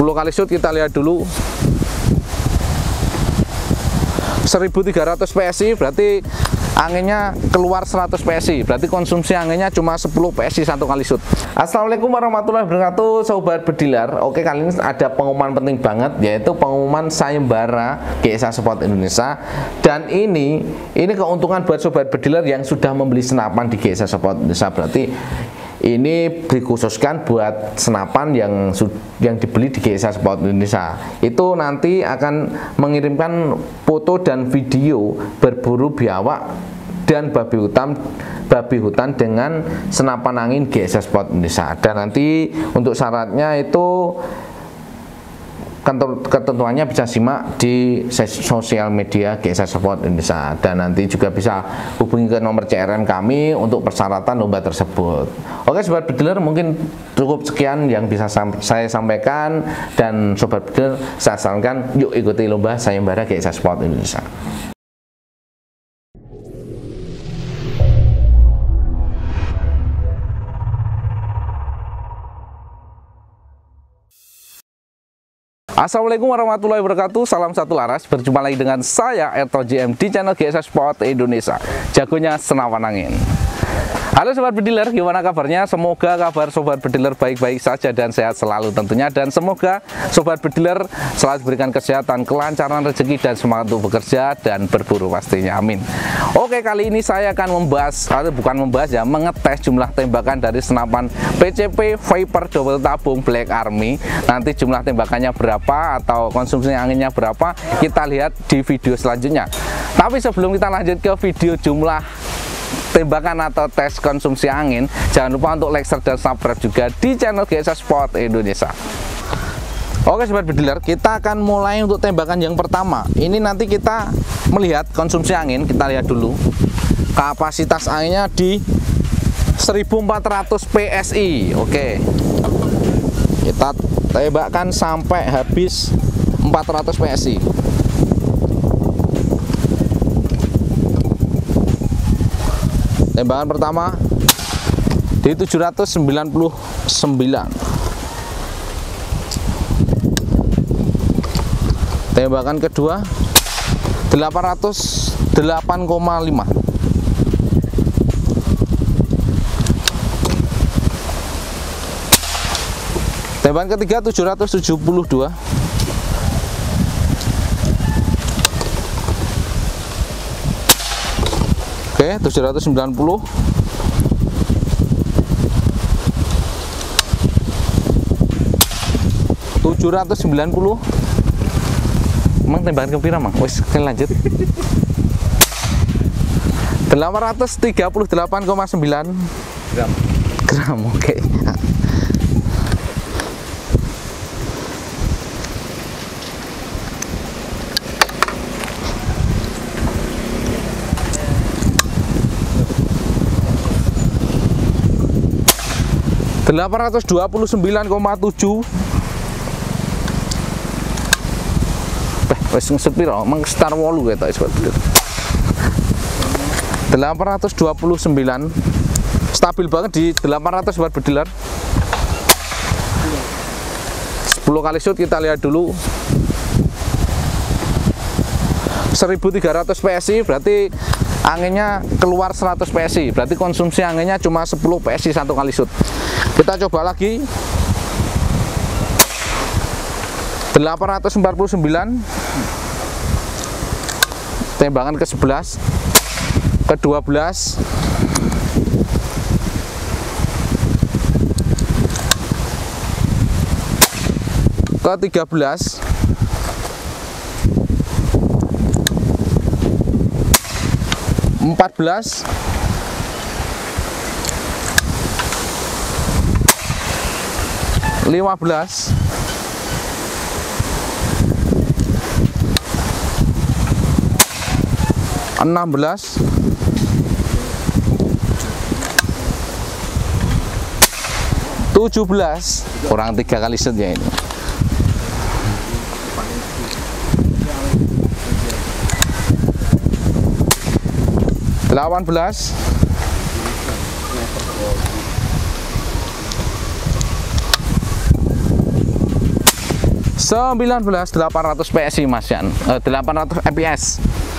kali shoot kita lihat dulu. 1300 PSI berarti anginnya keluar 100 PSI, berarti konsumsi anginnya cuma 10 PSI satu kali shoot. Assalamualaikum warahmatullahi wabarakatuh, sobat bediler. Oke, kali ini ada pengumuman penting banget, yaitu pengumuman sayembara GSA Sport Indonesia. Dan ini keuntungan buat sobat bediler yang sudah membeli senapan di GSA Sport Indonesia. Berarti ini dikhususkan buat senapan yang dibeli di GSA Sport Indonesia. Itu nanti akan mengirimkan foto dan video berburu biawak dan babi hutan dengan senapan angin GSA Sport Indonesia. Dan nanti untuk syaratnya itu ketentuannya bisa simak di sosial media GSA Sport Indonesia, dan nanti juga bisa hubungi ke nomor CRM kami untuk persyaratan lomba tersebut. Oke sobat bediler, mungkin cukup sekian yang bisa saya sampaikan, dan sobat bediler saya sarankan yuk ikuti lomba sayembara GSA Sport Indonesia. Assalamualaikum warahmatullahi wabarakatuh. Salam satu laras. Berjumpa lagi dengan saya Erto JM di channel GSA Sport Indonesia, jagonya senapan angin. Halo sobat bediler, gimana kabarnya? Semoga kabar sobat bediler baik-baik saja dan sehat selalu tentunya. Dan semoga sobat bediler selalu diberikan kesehatan, kelancaran rezeki, dan semangat untuk bekerja dan berburu pastinya, amin. Oke, kali ini saya akan mengetes jumlah tembakan dari senapan PCP Viper double tabung Black Army. Nanti jumlah tembakannya berapa atau konsumsi anginnya berapa, kita lihat di video selanjutnya. Tapi sebelum kita lanjut ke video jumlah tembakan atau tes konsumsi angin, jangan lupa untuk like, share, dan subscribe juga di channel GSA Sport Indonesia. Oke sobat bediler, kita akan mulai untuk tembakan yang pertama. Ini nanti kita melihat konsumsi angin, kita lihat dulu. Kapasitas anginnya di 1400 PSI. Oke, kita tembakkan sampai habis 400 PSI. Tembakan pertama di 799. Tembakan kedua 808,5. Tembakan ketiga 772. Oke, 790. Emang tembakan kepira mang? Wes, kita lanjut. 838,9 gram. Oke. 829,7. Wes ngeset piro? Mang sekitar 8 ketok sobat bediler. 829. Stabil banget di 800 sobat bediler. 10 kali shoot kita lihat dulu. 1300 PSI berarti anginnya keluar 100 PSI, berarti konsumsi anginnya cuma 10 PSI satu kali shoot. Kita coba lagi. 849. Tembakan ke-11, ke-12, ke-13, 14, 15, 16, 17, kurang 3 kali shoot ya ini. 18, 19, 19.800 PSI Mas Yan, 800 fps.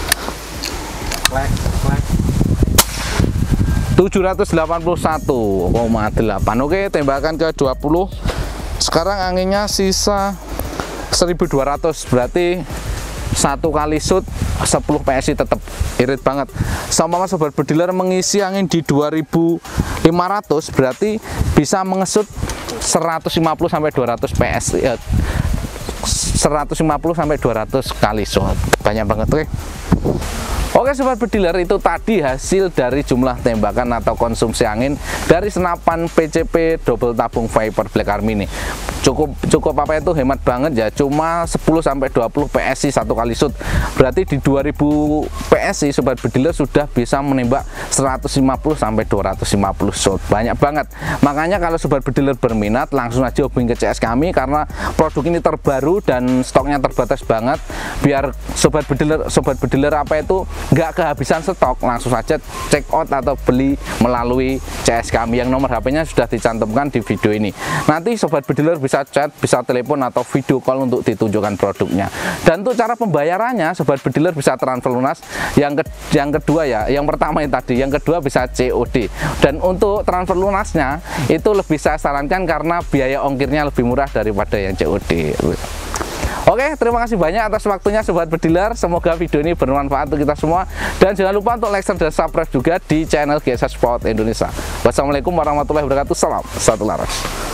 781,8. Oke, tembakan ke 20. Sekarang anginnya sisa 1200, berarti satu kali shoot 10 PSI tetap irit banget. Sama sobat bediler mengisi angin di 2500, berarti bisa mengesut 150 sampai 200 PSI, 150 sampai 200 kali shot. Banyak banget, oke. Oke sobat bediler, itu tadi hasil dari jumlah tembakan atau konsumsi angin dari senapan PCP double tabung Viper Black Army ini. Cukup apa itu, hemat banget ya, cuma 10 sampai 20 PSI satu kali shoot. Berarti di 2000 PSI sobat bediler sudah bisa menembak 150 sampai 250 shot. Banyak banget. Makanya kalau sobat bediler berminat, langsung aja hubungi ke CS kami karena produk ini terbaru dan stoknya terbatas banget. Biar sobat bediler apa itu nggak kehabisan stok, langsung saja check out atau beli melalui CS kami yang nomor HP-nya sudah dicantumkan di video ini. Nanti sobat bediler bisa chat, bisa telepon atau video call untuk ditunjukkan produknya. Dan untuk cara pembayarannya sobat bediler bisa transfer lunas. Yang kedua ya, yang pertama itu tadi, yang kedua bisa COD. Dan untuk transfer lunasnya itu lebih saya sarankan karena biaya ongkirnya lebih murah daripada yang COD. Oke, terima kasih banyak atas waktunya sobat bediler. Semoga video ini bermanfaat untuk kita semua. Dan jangan lupa untuk like, share, dan subscribe juga di channel GSS Sport Indonesia. Wassalamualaikum warahmatullahi wabarakatuh. Salam satu laras.